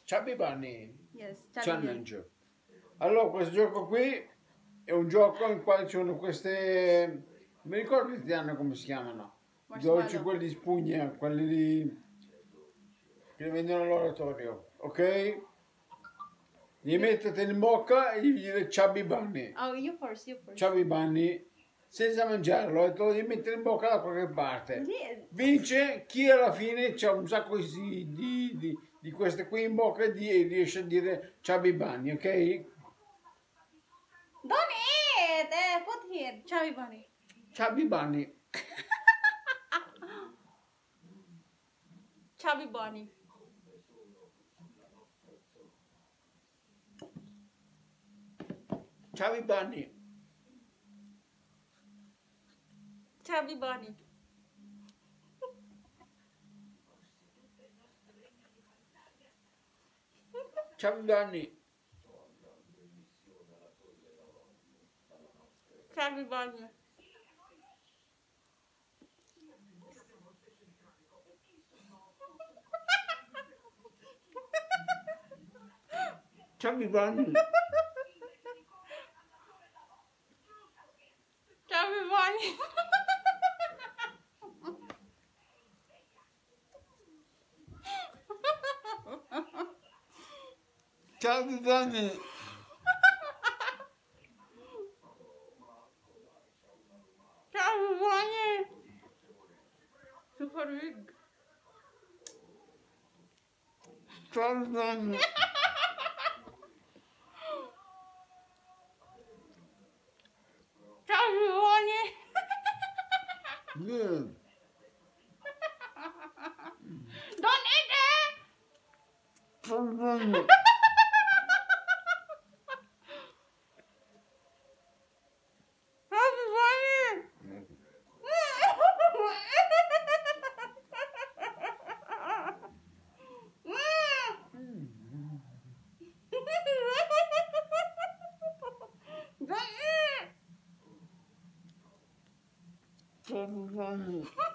Chubby Bunny Yes, chubby Challenge. Allora, questo gioco qui è un gioco in cui ci sono queste, non mi ricordo in italiano come si chiamano, i dolci quelli di spugna, quelli di, che li vendono all'oratorio, ok? Li mettete in bocca e gli dite Chubby Bunny. Oh, you first. Chubby Bunny, senza mangiarlo, e te lo devi mettere in bocca da qualche parte. Vince chi alla fine c'ha un sacco di queste qui in bocca e riesce a dire Chubby Bunny, ok? Don't eat! Put here, Chubby Bunny. Chubby Bunny. Chubby Bunny. Chubby Bunny. Chubby Bunny. Chubby Bunny. Chubby Bunny. Chubby Bunny. Chubby Bunny. Chubby Bunny. Chubby Bunny. Super big. Chubby Bunny. Chubby Bunny. Yeah. Don't eat it. Chubby Bunny. Chubby Bunny. Chubby Bunny.